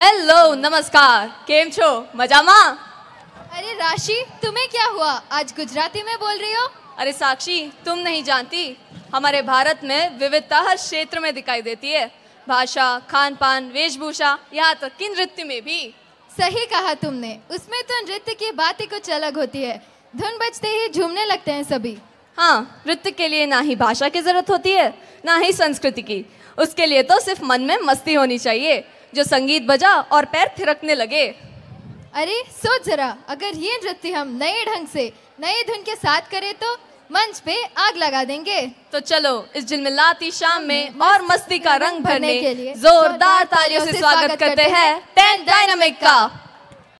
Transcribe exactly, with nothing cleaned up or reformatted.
Hello नमस्कार, केम छो मजामा? अरे राशि, तुम्हें क्या हुआ? आज गुजराती में बोल रही हो? अरे साक्षी, तुम नहीं जानती, हमारे भारत में विविधता हर क्षेत्र में दिखाई देती है। भाषा, खान पान, वेशभूषा, यहाँ तक कि नृत्य में भी। सही कहा तुमने, उसमें तो नृत्य की बात ही कुछ अलग होती है। धुन बजते ही झूमने लगते हैं सभी। हाँ, नृत्य के लिए ना ही भाषा की जरूरत होती है, ना ही संस्कृति की। उसके लिए तो सिर्फ मन में मस्ती होनी चाहिए, जो संगीत बजा और पैर थिरकने लगे। अरे सोच जरा, अगर ये नृत्य हम नए ढंग से नए धुन के साथ करें तो मंच पे आग लगा देंगे। तो चलो इस झिलमिलाती शाम में और मस्ती का रंग भरने के लिए जोरदार तालियों से स्वागत करते हैं टेन डायनामिक का।